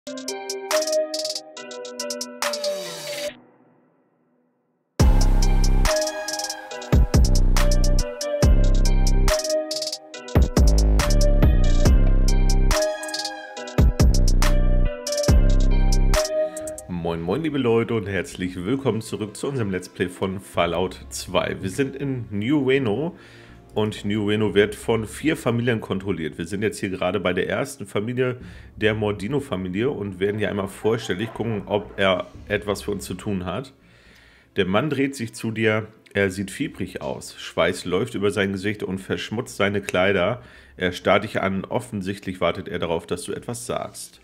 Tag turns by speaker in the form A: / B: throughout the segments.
A: Moin moin liebe Leute und herzlich willkommen zurück zu unserem Let's Play von Fallout 2. Wir sind in New Reno und New Reno wird von 4 Familien kontrolliert. Wir sind jetzt hier gerade bei der ersten Familie, der Mordino-Familie, und werden hier einmal vorstellig gucken, ob er etwas für uns zu tun hat. Der Mann dreht sich zu dir, er sieht fiebrig aus, Schweiß läuft über sein Gesicht und verschmutzt seine Kleider. Er starrt dich an, offensichtlich wartet er darauf, dass du etwas sagst.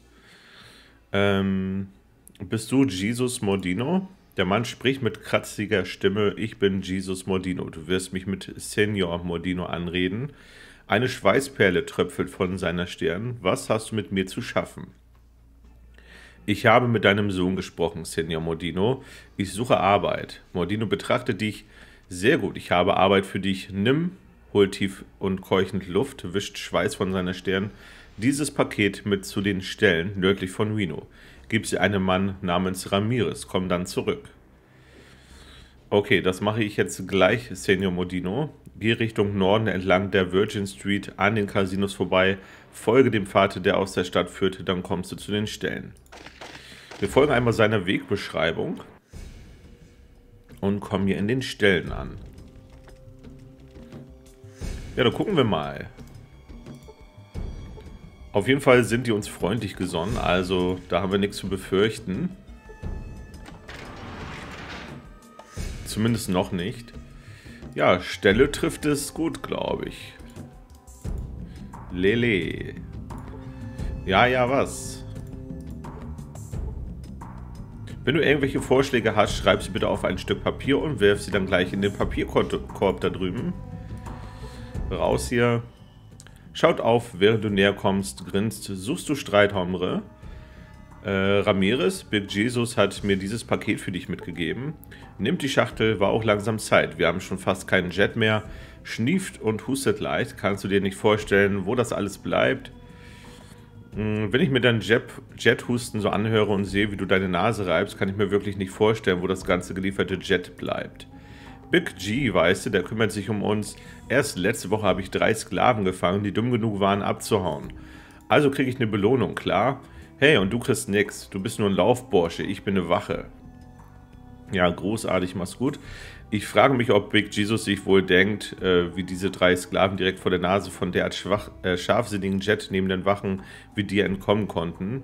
A: Bist du Jesus Mordino? Der Mann spricht mit kratziger Stimme. Ich bin Jesus Mordino. Du wirst mich mit Senior Mordino anreden. Eine Schweißperle tröpfelt von seiner Stirn. Was hast du mit mir zu schaffen? Ich habe mit deinem Sohn gesprochen, Senior Mordino. Ich suche Arbeit. Mordino betrachtet dich. Sehr gut, ich habe Arbeit für dich. Nimm, holt tief und keuchend Luft, wischt Schweiß von seiner Stirn. Dieses Paket mit zu den Stellen nördlich von Reno. Gib sie einem Mann namens Ramirez, komm dann zurück. Okay, das mache ich jetzt gleich, Senior Mordino. Geh Richtung Norden entlang der Virgin Street an den Casinos vorbei, folge dem Pfad, der aus der Stadt führt, dann kommst du zu den Stellen. Wir folgen einmal seiner Wegbeschreibung und kommen hier in den Stellen an. Ja, dann gucken wir mal. Auf jeden Fall sind die uns freundlich gesonnen, also da haben wir nichts zu befürchten. Zumindest noch nicht. Ja, Stelle trifft es gut, glaube ich. Lele. Ja, was? Wenn du irgendwelche Vorschläge hast, schreib sie bitte auf ein Stück Papier und wirf sie dann gleich in den Papierkorb da drüben. Raus hier. Schaut auf, während du näher kommst, grinst. Suchst du Streit, Hombre? Ramirez, Big Jesus hat mir dieses Paket für dich mitgegeben. Nimmt die Schachtel, war auch langsam Zeit. Wir haben schon fast keinen Jet mehr. Schnieft und hustet leicht. Kannst du dir nicht vorstellen, wo das alles bleibt? Wenn ich mir deinen Jet-Husten so anhöre und sehe, wie du deine Nase reibst, kann ich mir wirklich nicht vorstellen, wo das ganze gelieferte Jet bleibt. Big G, weißt du, der kümmert sich um uns. Erst letzte Woche habe ich 3 Sklaven gefangen, die dumm genug waren, abzuhauen. Also kriege ich eine Belohnung, klar? Hey, und du kriegst nix. Du bist nur ein Laufbursche, ich bin eine Wache. Ja, großartig, mach's gut. Ich frage mich, ob Big Jesus sich wohl denkt, wie diese 3 Sklaven direkt vor der Nase von derart scharfsinnigen Jet neben den Wachen wie dir entkommen konnten.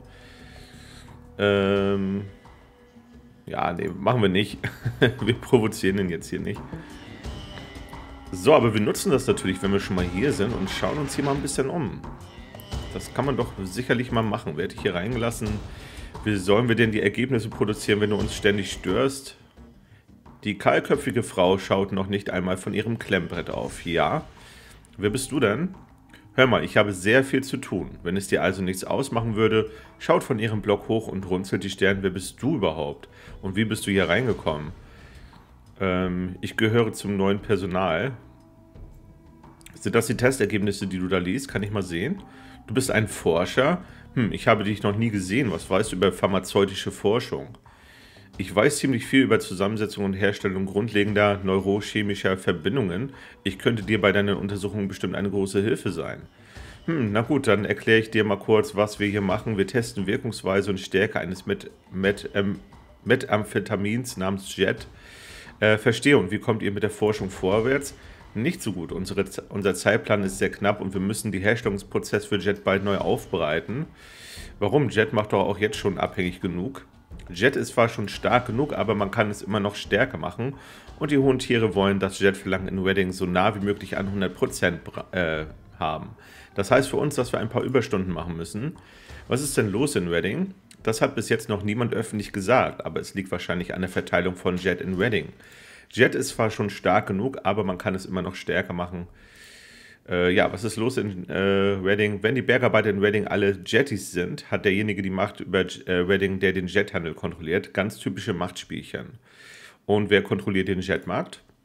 A: Ja, nee, machen wir nicht. Wir provozieren ihn jetzt hier nicht. So, aber wir nutzen das natürlich, wenn wir schon mal hier sind und schauen uns hier mal ein bisschen um. Das kann man doch sicherlich mal machen. Werde ich hier reingelassen? Wie sollen wir denn die Ergebnisse produzieren, wenn du uns ständig störst? Die kahlköpfige Frau schaut noch nicht einmal von ihrem Klemmbrett auf. Ja? Wer bist du denn? Hör mal, ich habe sehr viel zu tun. Wenn es dir also nichts ausmachen würde, schaut von ihrem Block hoch und runzelt die Stirn. Wer bist du überhaupt? Und wie bist du hier reingekommen? Ich gehöre zum neuen Personal. Sind das die Testergebnisse, die du da liest? Kann ich mal sehen? Du bist ein Forscher? Ich habe dich noch nie gesehen. Was weißt du über pharmazeutische Forschung? Ich weiß ziemlich viel über Zusammensetzung und Herstellung grundlegender neurochemischer Verbindungen. Ich könnte dir bei deinen Untersuchungen bestimmt eine große Hilfe sein. Na gut, dann erkläre ich dir mal kurz, was wir hier machen. Wir testen Wirkungsweise und Stärke eines Methamphetamins namens Jet. Verstehe, und wie kommt ihr mit der Forschung vorwärts? Nicht so gut. Unser Zeitplan ist sehr knapp und wir müssen den Herstellungsprozess für Jet bald neu aufbereiten. Warum? Jet macht doch auch jetzt schon abhängig genug. Jet ist zwar schon stark genug, aber man kann es immer noch stärker machen. Und die hohen Tiere wollen das Jet verlangen in Redding so nah wie möglich an 100% haben. Das heißt für uns, dass wir ein paar Überstunden machen müssen. Was ist denn los in Redding? Das hat bis jetzt noch niemand öffentlich gesagt, aber es liegt wahrscheinlich an der Verteilung von Jet in Redding. Jet ist zwar schon stark genug, aber man kann es immer noch stärker machen. Ja, was ist los in Redding? Wenn die Bergarbeiter in Redding alle Jetties sind, hat derjenige die Macht über Redding, der den Jethandel kontrolliert. Ganz typische Machtspielchen. Und wer kontrolliert den Jetmarkt?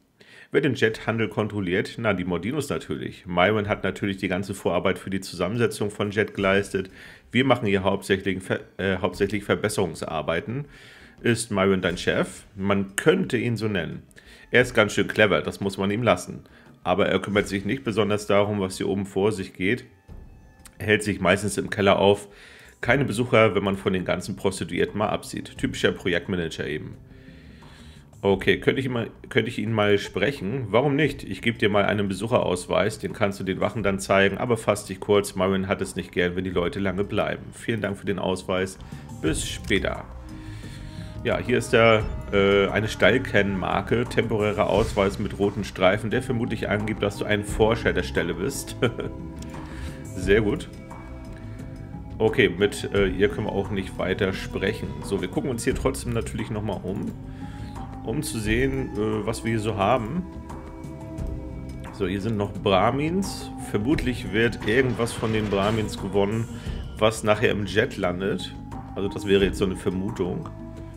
A: Wer den Jet-Handel kontrolliert? Na, die Mordinos natürlich. Myron hat natürlich die ganze Vorarbeit für die Zusammensetzung von Jet geleistet. Wir machen hier hauptsächlich Verbesserungsarbeiten. Ist Myron dein Chef? Man könnte ihn so nennen. Er ist ganz schön clever, das muss man ihm lassen. Aber er kümmert sich nicht besonders darum, was hier oben vor sich geht. Er hält sich meistens im Keller auf. Keine Besucher, wenn man von den ganzen Prostituierten mal absieht. Typischer Projektmanager eben. Okay, könnte ich ihn mal sprechen? Warum nicht? Ich gebe dir mal einen Besucherausweis, den kannst du den Wachen dann zeigen, aber fass dich kurz, Myron hat es nicht gern, wenn die Leute lange bleiben. Vielen Dank für den Ausweis, bis später. Ja, hier ist eine Steilkennmarke, temporärer Ausweis mit roten Streifen, der vermutlich angibt, dass du ein Forscher der Stelle bist. Sehr gut. Okay, mit ihr können wir auch nicht weiter sprechen. So, wir gucken uns hier trotzdem natürlich nochmal um zu sehen, was wir hier so haben. So, hier sind noch Brahmins. Vermutlich wird irgendwas von den Brahmins gewonnen, was nachher im Jet landet. Also das wäre jetzt so eine Vermutung.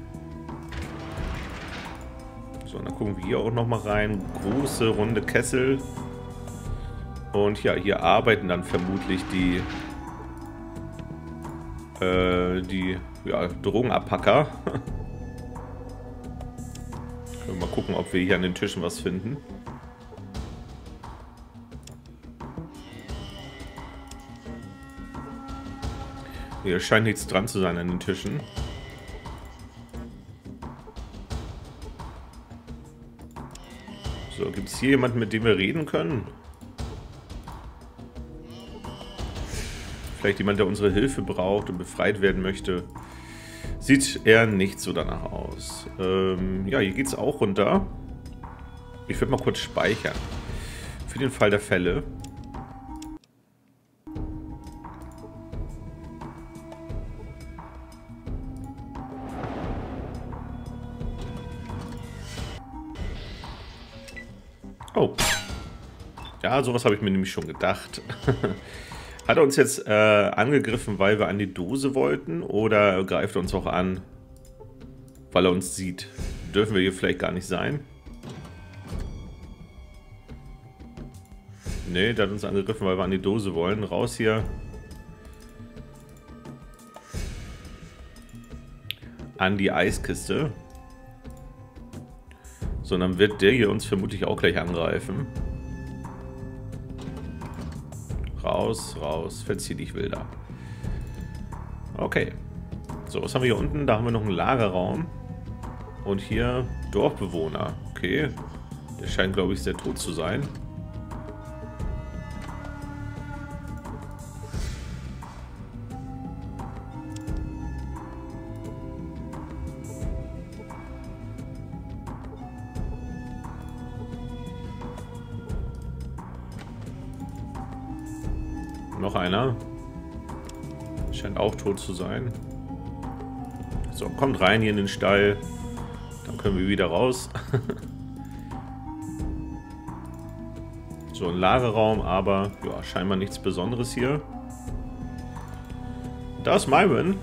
A: So, dann gucken wir hier auch nochmal rein. Große, runde Kessel. Und ja, hier arbeiten dann vermutlich die Drogenabpacker. Können wir mal gucken, ob wir hier an den Tischen was finden. Hier scheint nichts dran zu sein an den Tischen. So, gibt es hier jemanden, mit dem wir reden können? Vielleicht jemand, der unsere Hilfe braucht und befreit werden möchte. Sieht eher nicht so danach aus. Ja, hier geht es auch runter. Ich würde mal kurz speichern. Für den Fall der Fälle. Oh. Ja, sowas habe ich mir nämlich schon gedacht. Hat er uns jetzt angegriffen, weil wir an die Dose wollten? Oder greift er uns auch an, weil er uns sieht? Dürfen wir hier vielleicht gar nicht sein? Ne, der hat uns angegriffen, weil wir an die Dose wollen. Raus hier. An die Eiskiste. So, dann wird der hier uns vermutlich auch gleich angreifen. Raus, raus, verzieh dich, Wilder. Okay. So, was haben wir hier unten? Da haben wir noch einen Lagerraum. Und hier Dorfbewohner. Okay. Der scheint, glaube ich, sehr tot zu sein. Noch einer. Scheint auch tot zu sein. So, kommt rein hier in den Stall. Dann können wir wieder raus. So, ein Lagerraum, aber ja, scheinbar nichts Besonderes hier. Da ist Myron.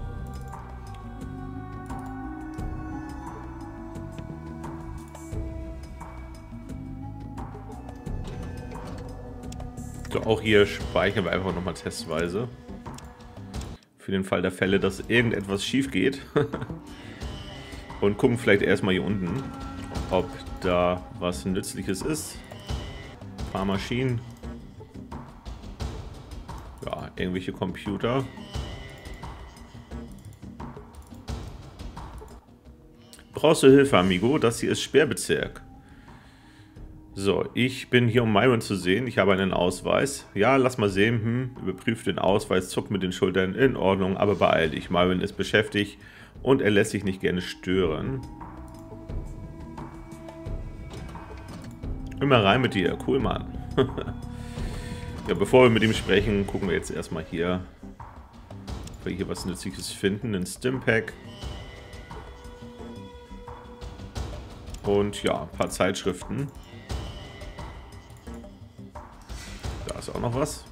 A: So, auch hier speichern wir einfach nochmal testweise. Für den Fall der Fälle, dass irgendetwas schief geht. Und gucken vielleicht erstmal hier unten, ob da was Nützliches ist. Ein paar Maschinen. Ja, irgendwelche Computer. Brauchst du Hilfe, Amigo? Das hier ist Sperrbezirk. So, ich bin hier, um Myron zu sehen. Ich habe einen Ausweis. Ja, lass mal sehen. Überprüf den Ausweis, zuck mit den Schultern. In Ordnung, aber beeil dich. Myron ist beschäftigt und er lässt sich nicht gerne stören. Immer rein mit dir. Cool, Mann. Ja, bevor wir mit ihm sprechen, gucken wir jetzt erstmal hier, ob wir hier was Nützliches finden. Ein Stimpack. Und ja, ein paar Zeitschriften. Da ist auch noch was.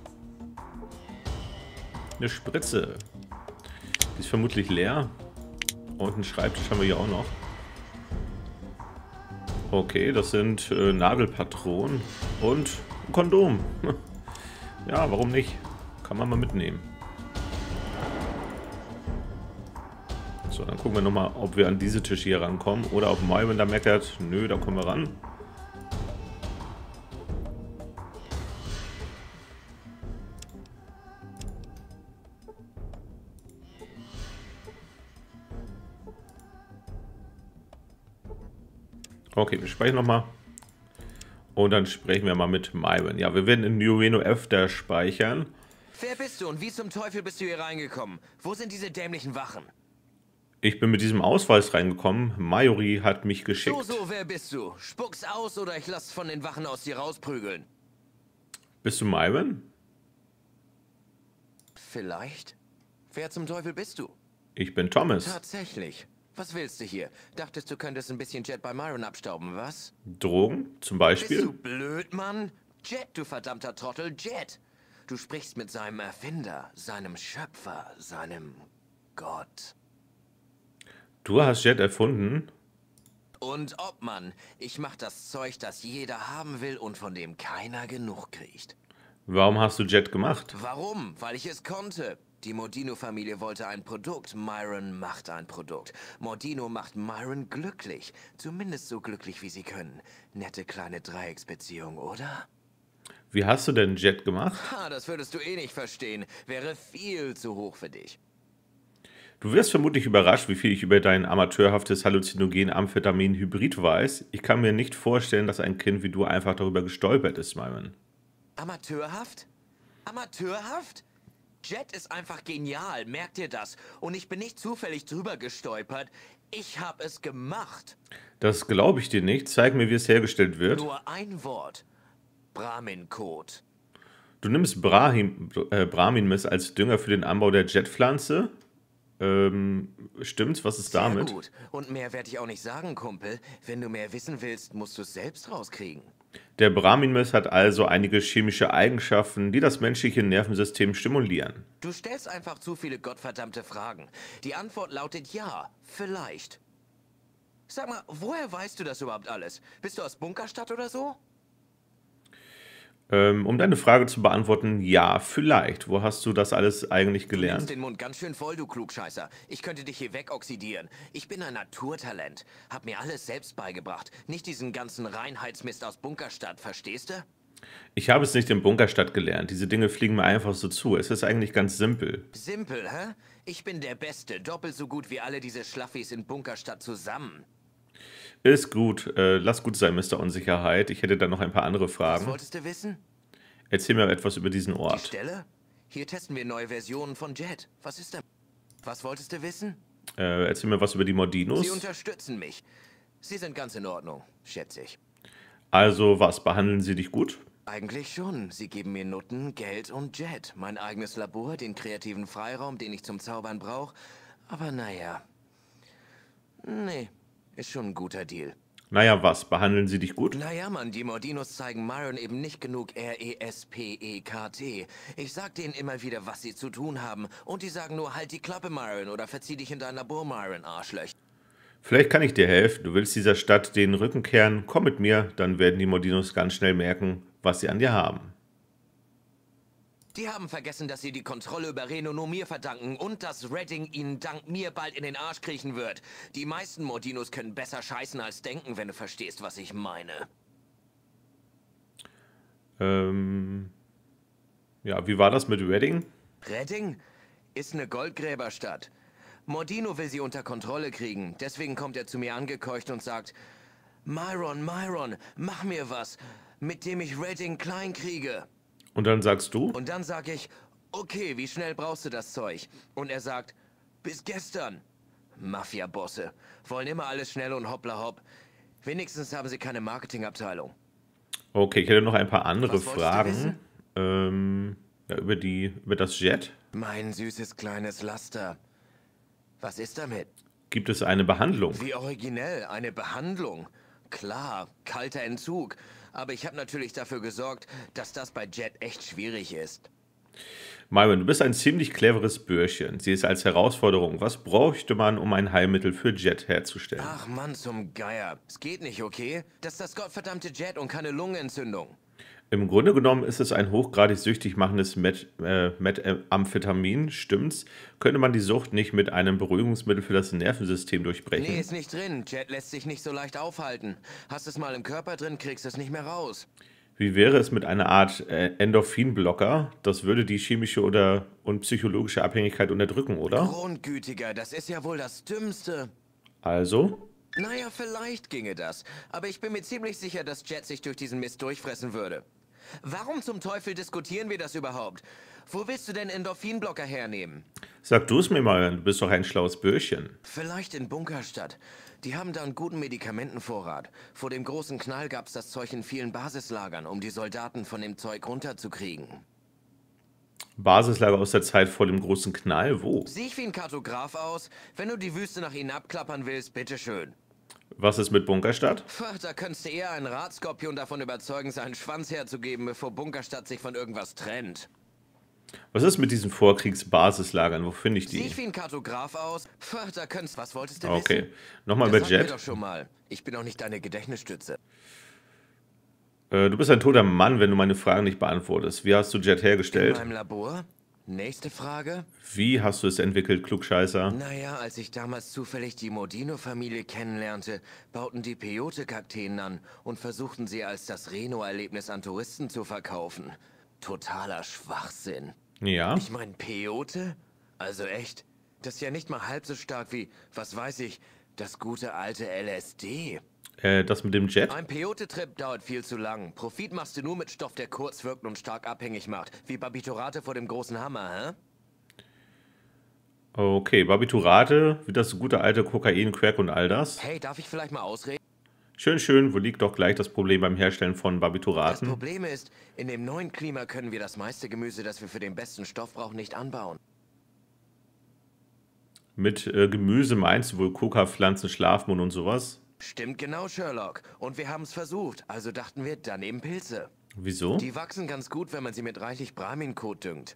A: Eine Spritze. Die ist vermutlich leer. Und einen Schreibtisch haben wir hier auch noch. Okay, das sind Nagelpatronen und ein Kondom. Ja, warum nicht? Kann man mal mitnehmen. So, dann gucken wir nochmal, ob wir an diese Tische hier rankommen. Oder ob Myron da meckert, nö, da kommen wir ran. Okay, wir sprechen nochmal. Und dann sprechen wir mal mit Myron. Ja, wir werden in New Reno F da speichern.
B: Wer bist du und wie zum Teufel bist du hier reingekommen? Wo sind diese dämlichen Wachen?
A: Ich bin mit diesem Ausweis reingekommen. Mayuri hat mich geschickt.
B: So, wer bist du? Spuck's aus oder ich lass von den Wachen aus dir rausprügeln.
A: Bist du Myron?
B: Vielleicht. Wer zum Teufel bist du?
A: Ich bin Thomas.
B: Tatsächlich. Was willst du hier? Dachtest du könntest ein bisschen Jet bei Myron abstauben, was?
A: Drogen, zum
B: Bist
A: Beispiel.
B: du blöd, Mann? Jet, du verdammter Trottel, Jet. Du sprichst mit seinem Erfinder, seinem Schöpfer, seinem Gott.
A: Du hast Jet erfunden.
B: Und ob, Mann, ich mach das Zeug, das jeder haben will und von dem keiner genug kriegt.
A: Warum hast du Jet gemacht?
B: Warum? Weil ich es konnte. Die Modino-Familie wollte ein Produkt, Myron macht ein Produkt. Modino macht Myron glücklich. Zumindest so glücklich, wie sie können. Nette kleine Dreiecksbeziehung, oder?
A: Wie hast du denn Jet gemacht?
B: Ha, das würdest du eh nicht verstehen. Wäre viel zu hoch für dich.
A: Du wirst vermutlich überrascht, wie viel ich über dein amateurhaftes Halluzinogen-Amphetamin-Hybrid weiß. Ich kann mir nicht vorstellen, dass ein Kind wie du einfach darüber gestolpert ist, Myron.
B: Amateurhaft? Amateurhaft? Jet ist einfach genial, merkt ihr das? Und ich bin nicht zufällig drüber gestolpert. Ich habe es gemacht.
A: Das glaube ich dir nicht. Zeig mir, wie es hergestellt wird.
B: Nur ein Wort. Brahmin-Code.
A: Du nimmst Brahminmist als Dünger für den Anbau der Jetpflanze. Stimmt's? Was ist damit?
B: Sehr gut. Und mehr werde ich auch nicht sagen, Kumpel. Wenn du mehr wissen willst, musst du es selbst rauskriegen.
A: Der Brahminmist hat also einige chemische Eigenschaften, die das menschliche Nervensystem stimulieren.
B: Du stellst einfach zu viele gottverdammte Fragen. Die Antwort lautet ja, vielleicht. Sag mal, woher weißt du das überhaupt alles? Bist du aus Bunkerstadt oder so?
A: Um deine Frage zu beantworten, ja, vielleicht. Wo hast du das alles eigentlich
B: Du nimmst
A: gelernt?
B: den Mund ganz schön voll, du Klugscheißer. Ich könnte dich hier wegoxidieren. Ich bin ein Naturtalent. Hab mir alles selbst beigebracht. Nicht diesen ganzen Reinheitsmist aus Bunkerstadt, verstehst du?
A: Ich habe es nicht in Bunkerstadt gelernt. Diese Dinge fliegen mir einfach so zu. Es ist eigentlich ganz simpel.
B: Simpel, hä? Ich bin der Beste. Doppelt so gut wie alle diese Schlaffis in Bunkerstadt zusammen.
A: Ist gut. Lass gut sein, Mr. Unsicherheit. Ich hätte da noch ein paar andere
B: Was
A: Fragen.
B: wolltest du wissen?
A: Erzähl mir etwas über diesen
B: Die
A: Ort.
B: Stelle? Hier testen wir neue Versionen von Jet. Was ist da? Was wolltest du wissen?
A: Erzähl mir was über die
B: Sie
A: Mordinos.
B: unterstützen mich. Sie sind ganz in Ordnung, schätze ich.
A: Also was, behandeln sie dich gut?
B: Eigentlich schon. Sie geben mir Nutten, Geld und Jet. Mein eigenes Labor, den kreativen Freiraum, den ich zum Zaubern brauche. Aber naja. Nee, ist schon ein guter Deal.
A: Naja, was, behandeln sie dich gut?
B: Naja, Mann, die Mordinos zeigen Myron eben nicht genug R-E-S-P-E-K-T. Ich sag denen immer wieder, was sie zu tun haben. Und die sagen nur, halt die Klappe, Myron, oder verzieh dich in dein Labor, Myron, Arschlöch.
A: Vielleicht kann ich dir helfen. Du willst dieser Stadt den Rücken kehren. Komm mit mir, dann werden die Mordinos ganz schnell merken, was sie an dir haben.
B: Die haben vergessen, dass sie die Kontrolle über Reno nur mir verdanken und dass Redding ihnen dank mir bald in den Arsch kriechen wird. Die meisten Mordinos können besser scheißen als denken, wenn du verstehst, was ich meine.
A: Ja, wie war das mit Redding?
B: Redding ist eine Goldgräberstadt. Mordino will sie unter Kontrolle kriegen. Deswegen kommt er zu mir angekeucht und sagt, Myron, Myron, mach mir was, mit dem ich Redding klein kriege.
A: Und dann sagst du?
B: Und dann sag ich, okay, wie schnell brauchst du das Zeug? Und er sagt, bis gestern. Mafia-Bosse wollen immer alles schnell und hoppla hopp. Wenigstens haben sie keine Marketingabteilung.
A: Okay, ich hätte noch ein paar andere
B: Was wolltest du
A: Fragen. Ja, über das Jet.
B: Mein süßes kleines Laster. Was ist damit?
A: Gibt es eine Behandlung?
B: Wie originell, eine Behandlung. Klar, kalter Entzug. Aber ich habe natürlich dafür gesorgt, dass das bei Jet echt schwierig ist.
A: Myron, du bist ein ziemlich cleveres Bürschchen. Sieh es als Herausforderung. Was bräuchte man, um ein Heilmittel für Jet herzustellen?
B: Ach Mann, zum Geier. Es geht nicht, okay? Das ist das gottverdammte Jet und keine Lungenentzündung.
A: Im Grunde genommen ist es ein hochgradig süchtig machendes Methamphetamin, stimmt's? Könnte man die Sucht nicht mit einem Beruhigungsmittel für das Nervensystem
B: Nee,
A: durchbrechen?
B: ist nicht drin. Jet lässt sich nicht so leicht aufhalten. Hast es mal im Körper drin, kriegst es nicht mehr raus.
A: Wie wäre es mit einer Art Endorphinblocker? Das würde die chemische und psychologische Abhängigkeit unterdrücken, oder?
B: Grundgütiger, das ist ja wohl das Dümmste.
A: Also?
B: Naja, vielleicht ginge das. Aber ich bin mir ziemlich sicher, dass Jet sich durch diesen Mist durchfressen würde. Warum zum Teufel diskutieren wir das überhaupt? Wo willst du denn Endorphinblocker hernehmen?
A: Sag du es mir mal, du bist doch ein schlaues Bürschchen.
B: Vielleicht in Bunkerstadt. Die haben da einen guten Medikamentenvorrat. Vor dem großen Knall gab's das Zeug in vielen Basislagern, um die Soldaten von dem Zeug runterzukriegen.
A: Basislager aus der Zeit vor dem großen Knall? Wo?
B: Sieh ich wie ein Kartograf aus? Wenn du die Wüste nach ihnen abklappern willst, bitteschön.
A: Was ist mit Bunkerstadt?
B: Pff, da könntest du eher einen Radskorpion davon überzeugen, seinen Schwanz herzugeben, bevor Bunkerstadt sich von irgendwas trennt.
A: Was ist mit diesen Vorkriegsbasislagern? Wo finde ich
B: Sieh
A: die?
B: ich wie ein Kartograf aus? Pff, da könntest... Was wolltest du
A: Okay.
B: wissen?
A: Nochmal
B: Das
A: über
B: hatten wir
A: Jet.
B: doch schon mal. Ich bin auch nicht deine Gedächtnisstütze.
A: Du bist ein toter Mann, wenn du meine Fragen nicht beantwortest. Wie hast du Jet
B: In
A: hergestellt?
B: meinem Labor? Nächste Frage.
A: Wie hast du es entwickelt, Klugscheißer?
B: Naja, als ich damals zufällig die Modino-Familie kennenlernte, bauten die Peyote-Kakteen an und versuchten sie als das Reno-Erlebnis an Touristen zu verkaufen. Totaler Schwachsinn.
A: Ja.
B: Ich meine, Peyote? Also echt? Das ist ja nicht mal halb so stark wie, was weiß ich, das gute alte LSD.
A: Das mit dem Jet?
B: Ein Peyote-Trip dauert viel zu lang. Profit machst du nur mit Stoff, der kurz wirkt und stark abhängig macht. Wie Barbiturate vor dem großen Hammer, hä?
A: Okay, Barbiturate, wie das gute alte Kokain, Crack und all das.
B: Hey, darf ich vielleicht mal ausreden?
A: Schön, schön, wo liegt doch gleich das Problem beim Herstellen von
B: Das
A: Barbituraten?
B: Problem ist, in dem neuen Klima können wir das meiste Gemüse, das wir für den besten Stoff brauchen, nicht anbauen.
A: Mit Gemüse meinst du wohl Coca-Pflanzen, Schlafmohn und sowas?
B: Stimmt genau, Sherlock. Und wir haben es versucht. Also dachten wir, dann eben Pilze.
A: Wieso?
B: Die wachsen ganz gut, wenn man sie mit reichlich Brahmin-Kot düngt.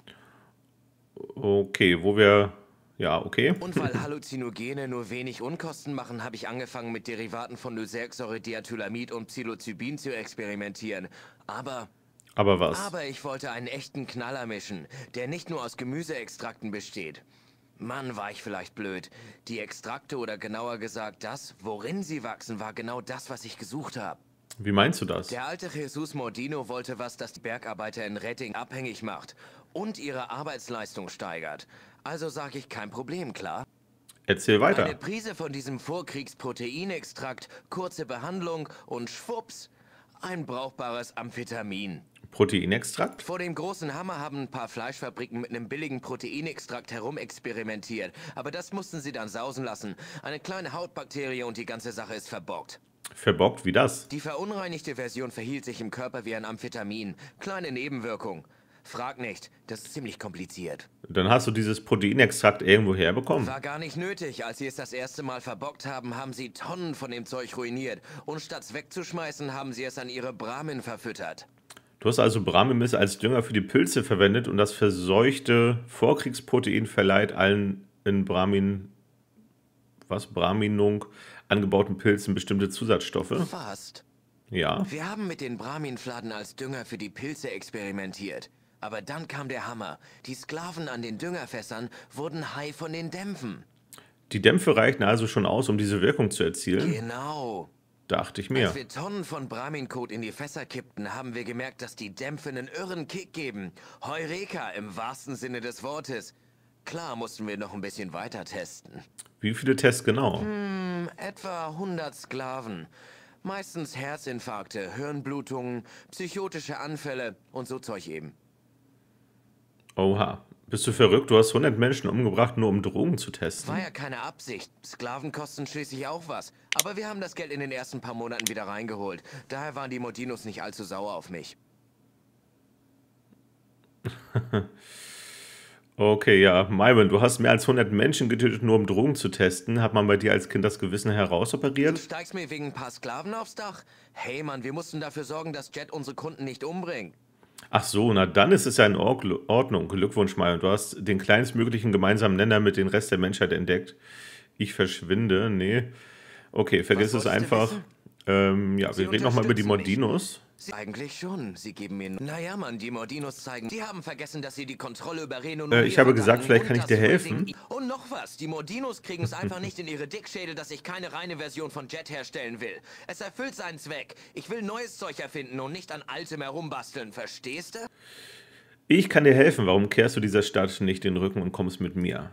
A: Okay, wo wir... Ja, okay.
B: Und weil Halluzinogene nur wenig Unkosten machen, habe ich angefangen mit Derivaten von Lysergsäure-Diethylamid und Psilocybin zu experimentieren. Aber
A: Aber was?
B: ich wollte einen echten Knaller mischen, der nicht nur aus Gemüseextrakten besteht. Mann, war ich vielleicht blöd. Die Extrakte oder genauer gesagt das, worin sie wachsen, war genau das, was ich gesucht habe.
A: Wie meinst du das?
B: Der alte Jesus Mordino wollte was, das die Bergarbeiter in Redding abhängig macht und ihre Arbeitsleistung steigert. Also sage ich, kein Problem, klar.
A: Erzähl
B: Eine
A: weiter.
B: Prise von diesem Vorkriegsproteinextrakt, kurze Behandlung und schwupps, ein brauchbares Amphetamin.
A: Proteinextrakt?
B: Vor dem großen Hammer haben ein paar Fleischfabriken mit einem billigen Proteinextrakt herumexperimentiert. Aber das mussten sie dann sausen lassen. Eine kleine Hautbakterie und die ganze Sache ist verbockt.
A: Verbockt wie das?
B: Die verunreinigte Version verhielt sich im Körper wie ein Amphetamin. Kleine Nebenwirkung. Frag nicht, das ist ziemlich kompliziert.
A: Dann hast du dieses Proteinextrakt irgendwo herbekommen.
B: War gar nicht nötig. Als sie es das erste Mal verbockt haben, haben sie Tonnen von dem Zeug ruiniert. Und statt es wegzuschmeißen, haben sie es an ihre Brahmin verfüttert.
A: Du hast also Brahmimist als Dünger für die Pilze verwendet und das verseuchte Vorkriegsprotein verleiht allen in Brahminung angebauten Pilzen bestimmte Zusatzstoffe.
B: Fast.
A: Ja.
B: Wir haben mit den Brahminfladen als Dünger für die Pilze experimentiert. Aber dann kam der Hammer. Die Sklaven an den Düngerfässern wurden high von den Dämpfen.
A: Die Dämpfe reichten also schon aus, um diese Wirkung zu erzielen?
B: Genau.
A: Dachte ich mir.
B: Als wir Tonnen von Brahmin-Kot in die Fässer kippten, haben wir gemerkt, dass die Dämpfe einen irren Kick geben. Heureka im wahrsten Sinne des Wortes. Klar mussten wir noch ein bisschen weiter testen.
A: Wie viele Tests genau?
B: Etwa 100 Sklaven. Meistens Herzinfarkte, Hirnblutungen, psychotische Anfälle und so Zeug eben.
A: Oha. Bist du verrückt? Du hast 100 Menschen umgebracht, nur um Drogen zu testen.
B: War ja keine Absicht. Sklaven kosten schließlich auch was. Aber wir haben das Geld in den ersten paar Monaten wieder reingeholt. Daher waren die Modinos nicht allzu sauer auf mich.
A: Okay, ja. Myron, du hast mehr als 100 Menschen getötet, nur um Drogen zu testen. Hat man bei dir als Kind das Gewissen
B: Du
A: herausoperiert?
B: steigst mir wegen ein paar Sklaven aufs Dach? Hey Mann, wir mussten dafür sorgen, dass Jet unsere Kunden nicht umbringt.
A: Ach so, na dann ist es ja in Ordnung. Glückwunsch, Myron. Du hast den kleinstmöglichen gemeinsamen Nenner mit dem Rest der Menschheit entdeckt. Ich verschwinde. Nee. Okay, vergiss es einfach. Ja, wir reden nochmal über die Mordinos.
B: Eigentlich schon. Sie geben mir... Naja, Mann, die Mordinos zeigen... Sie haben vergessen, dass sie die Kontrolle über Reno...
A: Ich habe gesagt, vielleicht kann ich dir helfen.
B: Und noch was. Die Mordinos kriegen es einfach nicht in ihre Dickschädel, dass ich keine reine Version von Jet herstellen will. Es erfüllt seinen Zweck. Ich will neues Zeug erfinden und nicht an altem herumbasteln. Verstehst du?
A: Ich kann dir helfen. Warum kehrst du dieser Stadt nicht den Rücken und kommst mit mir?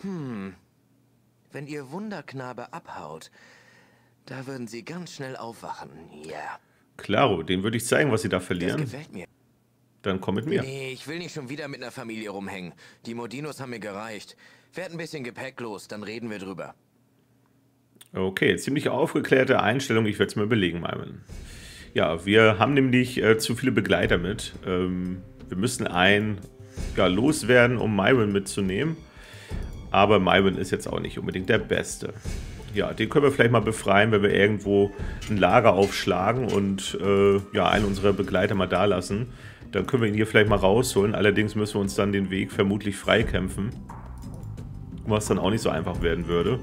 B: Wenn ihr Wunderknabe abhaut, da würden sie ganz schnell aufwachen. Ja. Yeah.
A: Klaro, denen würde ich zeigen, was sie da verlieren.
B: Das gefällt mir.
A: Dann komm mit mir.
B: Nee, ich will nicht schon wieder mit einer Familie rumhängen. Die Mordinos haben mir gereicht. Werd ein bisschen Gepäck los, dann reden wir drüber.
A: Okay, ziemlich aufgeklärte Einstellung. Ich werde es mir überlegen, Myron. Ja, wir haben nämlich zu viele Begleiter mit. Wir müssen einen loswerden, um Myron mitzunehmen. Aber Myron ist jetzt auch nicht unbedingt der Beste. Ja, den können wir vielleicht mal befreien, wenn wir irgendwo ein Lager aufschlagen und einen unserer Begleiter mal da lassen. Dann können wir ihn hier vielleicht mal rausholen. Allerdings müssen wir uns dann den Weg vermutlich freikämpfen. Was dann auch nicht so einfach werden würde.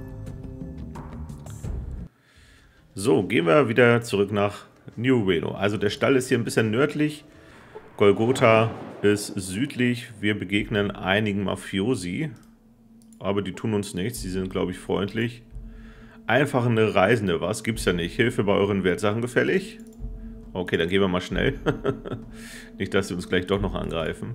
A: So, gehen wir wieder zurück nach New Reno. Also der Stall ist hier ein bisschen nördlich. Golgotha ist südlich. Wir begegnen einigen Mafiosi. Aber die tun uns nichts. Die sind, glaube ich, freundlich. Einfach eine Reisende, was? Gibt's ja nicht. Hilfe bei euren Wertsachen gefällig? Okay, dann gehen wir mal schnell. Nicht, dass sie uns gleich doch noch angreifen.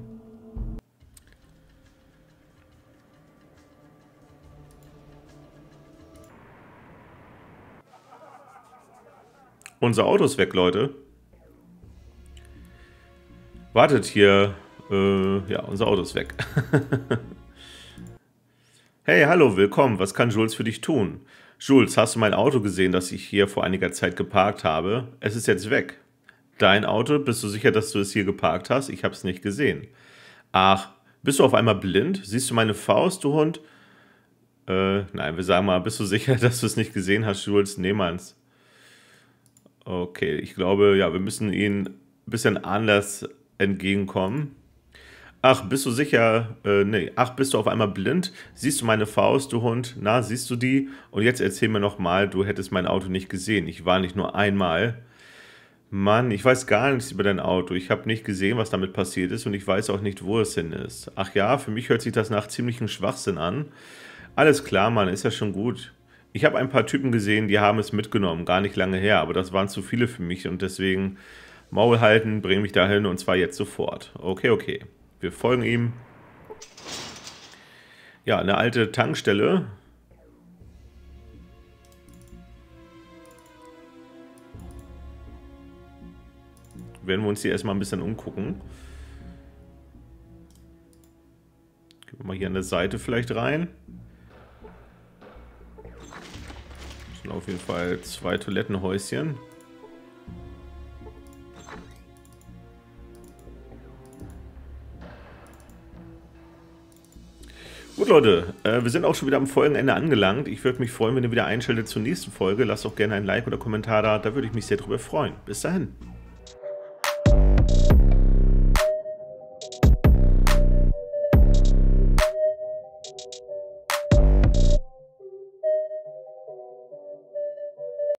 A: Unser Auto ist weg, Leute. Wartet hier. Ja, unser Auto ist weg. Hey, hallo, willkommen. Was kann Jules für dich tun? Jules, hast du mein Auto gesehen, das ich hier vor einiger Zeit geparkt habe? Es ist jetzt weg. Dein Auto? Bist du sicher, dass du es hier geparkt hast? Ich habe es nicht gesehen. Ach, bist du auf einmal blind? Siehst du meine Faust, du Hund? Nein, wir sagen mal, bist du sicher, dass du es nicht gesehen hast, Jules? Nee, meins. Okay, ich glaube, ja, wir müssen ihnen ein bisschen anders entgegenkommen. Ach, bist du sicher? Nee. Ach, bist du auf einmal blind? Siehst du meine Faust, du Hund? Na, siehst du die? Und jetzt erzähl mir nochmal, du hättest mein Auto nicht gesehen. Ich war nicht nur einmal. Mann, ich weiß gar nichts über dein Auto. Ich habe nicht gesehen, was damit passiert ist und ich weiß auch nicht, wo es hin ist. Ach ja, für mich hört sich das nach ziemlichem Schwachsinn an. Alles klar, Mann, ist ja schon gut. Ich habe ein paar Typen gesehen, die haben es mitgenommen, gar nicht lange her, aber das waren zu viele für mich und deswegen Maul halten, bring mich dahin und zwar jetzt sofort. Okay, okay. Wir folgen ihm. Ja, eine alte Tankstelle. Werden wir uns hier erstmal ein bisschen umgucken. Gehen wir mal hier an der Seite vielleicht rein. Das sind auf jeden Fall 2 Toilettenhäuschen. Gut, Leute, wir sind auch schon wieder am Folgenende angelangt. Ich würde mich freuen, wenn ihr wieder einschaltet zur nächsten Folge. Lasst doch gerne ein Like oder Kommentar da, da würde ich mich sehr drüber freuen. Bis dahin.